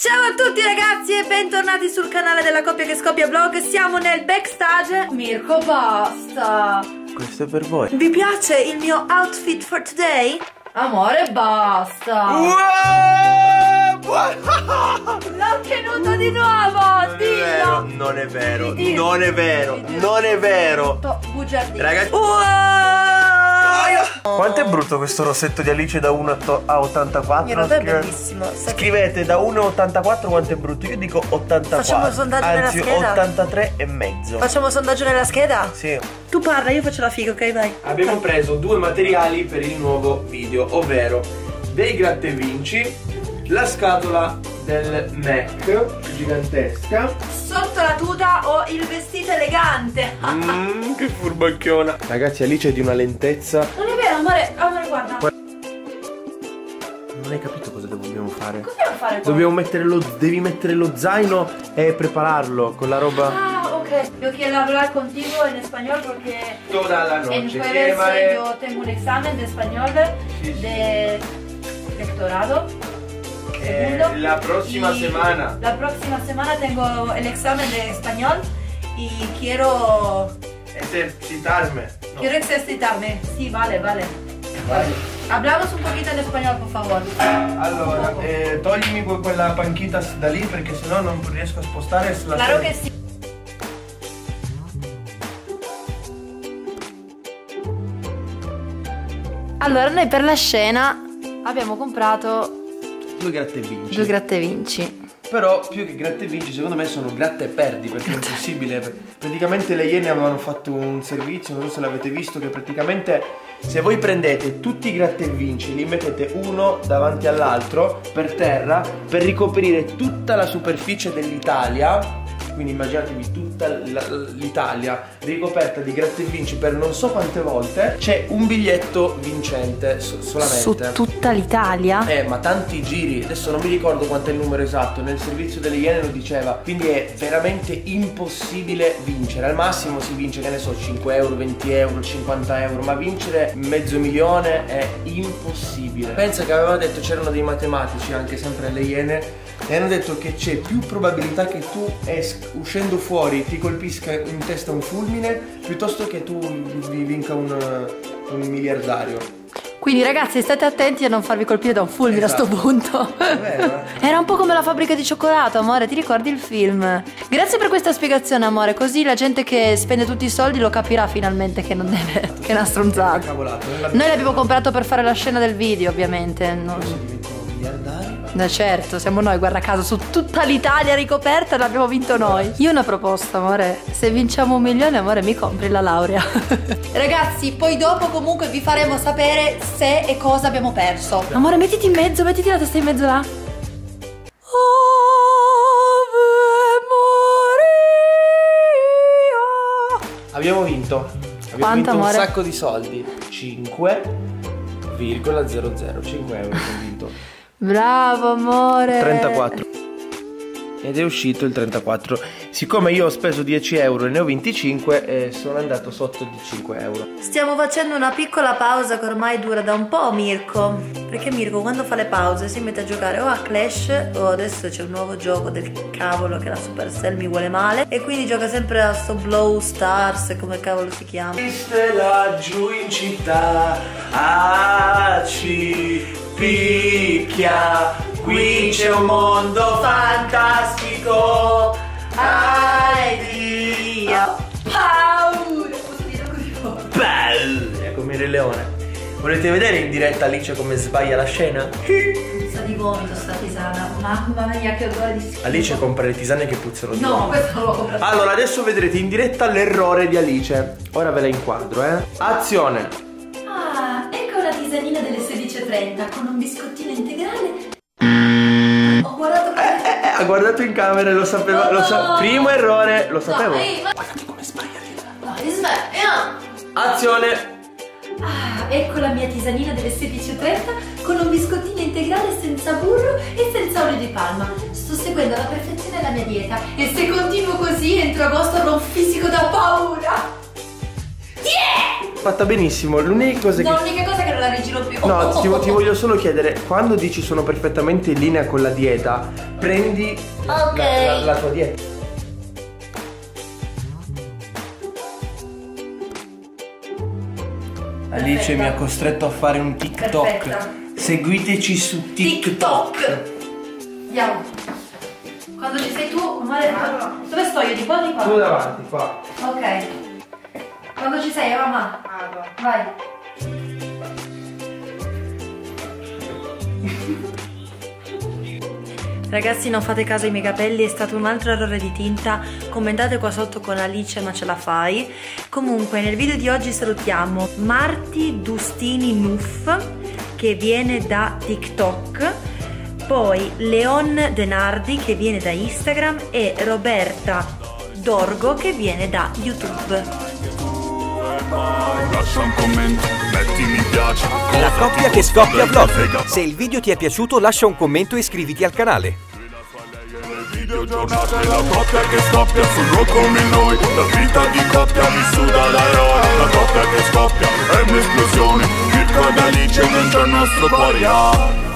Ciao a tutti ragazzi e bentornati sul canale della Coppia che Scoppia Vlog. Siamo nel backstage. Mirko, basta. Questo è per voi. Vi piace il mio outfit for today? Amore, basta. L'ho tenuto di nuovo, dillo. Non è vero, non è vero, non è vero. Bugiardino. Ragazzi, quanto è brutto questo rossetto di Alice da 1 a 84? In realtà è bellissimo. Scrivete da 1 a 84 quanto è brutto. Io dico 84. Facciamo il sondaggio nella scheda? 83 e mezzo. Facciamo un sondaggio nella scheda? Sì. Tu parla, io faccio la figa, ok? Vai. Abbiamo preso due materiali per il nuovo video, ovvero dei gratta e vinci, la scatola del Mac gigantesca. Sotto la tuta ho il vestito elegante. Che furbacchiona. Ragazzi, Alice è di una lentezza. Non è vero, amore, guarda. Non hai capito cosa dobbiamo fare? Cosa devo fare qua? Dobbiamo mettere devi mettere lo zaino e prepararlo con la roba. Ah, ok. Yo quiero hablar contigo en español porque Toda la en noche. jueves yo tengo un examen de español de doctorado. La próxima semana. La próxima semana tengo el examen de español y quiero Esercitarme. No. quiero ejercitarme. Sí, vale. Hablamos un poquito en español, por favor. Allora, toglimi quella panchita da lì perché sennò non riesco a spostare la Claro sedia. que sí. Allora, noi per la scena abbiamo comprato Due gratta e vinci. due gratta e vinci. Però più che gratta e vinci secondo me sono gratta e perdi, perché è impossibile. Praticamente le Iene avevano fatto un servizio, non so se l'avete visto, che praticamente se voi prendete tutti i gratta e vinci, li mettete uno davanti all'altro per terra per ricoprire tutta la superficie dell'Italia. Quindi immaginatevi tutta l'Italia ricoperta di gratta e vinci per non so quante volte. C'è un biglietto vincente solamente. Su tutta l'Italia? Ma tanti giri, adesso non mi ricordo quanto è il numero esatto, nel servizio delle Iene lo diceva, quindi è veramente impossibile vincere. Al massimo si vince, che ne so, 5 euro, 20 euro, 50 euro, ma vincere mezzo milione è impossibile. Pensa che avevano detto, c'erano dei matematici anche sempre alle Iene, e hanno detto che c'è più probabilità che tu uscendo fuori ti colpisca in testa un fulmine piuttosto che tu vinca un miliardario. Quindi ragazzi, state attenti a non farvi colpire da un fulmine. Esatto. A sto punto. È vero, Era un po' come la fabbrica di cioccolato, amore, ti ricordi il film? Grazie per questa spiegazione, amore, così la gente che spende tutti i soldi lo capirà finalmente che non deve, che è una stronzata. Noi l'abbiamo comprato per fare la scena del video, ovviamente. Miliardari? Certo, siamo noi, guarda caso, su tutta l'Italia ricoperta l'abbiamo vinto noi. Io ho una proposta, amore, se vinciamo 1 milione, amore, mi compri la laurea. Ragazzi, poi dopo comunque vi faremo sapere se e cosa abbiamo perso. Amore, mettiti in mezzo, mettiti la testa in mezzo là. Abbiamo vinto. Abbiamo Quanto, vinto amore? un sacco di soldi. 5,00 5 euro abbiamo vinto. Bravo, amore. 34. Ed è uscito il 34. Siccome io ho speso 10 euro e ne ho 25, sono andato sotto di 5 euro. Stiamo facendo una piccola pausa che ormai dura da un po', Mirko. Perché Mirko quando fa le pause si mette a giocare o a Clash o adesso c'è un nuovo gioco del cavolo che la Supercell mi vuole male. E quindi gioca sempre a sto Blow Stars, come cavolo si chiama. Viste laggiù in città, ci picchia. Qui c'è un mondo fantastico. Dio, Paura! Posso dire così forte? è come il Re Leone. Volete vedere in diretta Alice come sbaglia la scena? Sa di vomito sta tisana. Mamma mia che odore di schifo. Alice compra le tisane che puzzano di No, vomito. questo non l'ho comprato. Allora adesso vedrete in diretta l'errore di Alice. Ora ve la inquadro, Azione. Ah, ecco la tisanina delle 16:30 con un biscottino integrale. Ho guardato Ha guardato in camera e lo sapeva. No. Primo errore, lo sapevo. No, ehi, ma... Guardate come sbaglia. No, sveglia. Azione. Ah, ecco la mia tisanina delle 16:30 con un biscottino integrale senza burro e senza olio di palma. Sto seguendo alla perfezione la mia dieta e se continuo così entro agosto avrò un fisico da paura. Yeah! fatta benissimo. L'unica cosa no, l'unica cosa è che non la rigiro più. No, ti voglio solo chiedere, quando dici sono perfettamente in linea con la dieta, prendi la tua dieta. Alice mi ha costretto a fare un TikTok. Perfetta. Seguiteci su TikTok. Andiamo. Quando ci sei tu, amore, dove sto io? Di qua o di qua? Tu davanti, qua. Ok. Quando ci sei, mamma? Vai. Ragazzi, non fate caso ai miei capelli, è stato un altro errore di tinta. Commentate qua sotto con Alice, ma ce la fai. Comunque nel video di oggi salutiamo Marti Dustini Nuff, che viene da TikTok, poi Leon Denardi, che viene da Instagram, e Roberta Dorgo, che viene da YouTube. Lascia un commento, metti mi piace. La coppia che scoppia vlog. Se il video ti è piaciuto, lascia un commento e iscriviti al canale. Videogiornata è la coppia che scoppia sul come noi. La vita di coppia vissuta da eroi. La coppia che scoppia è un'esplosione. Mirko ed Alice dentro il nostro cuore.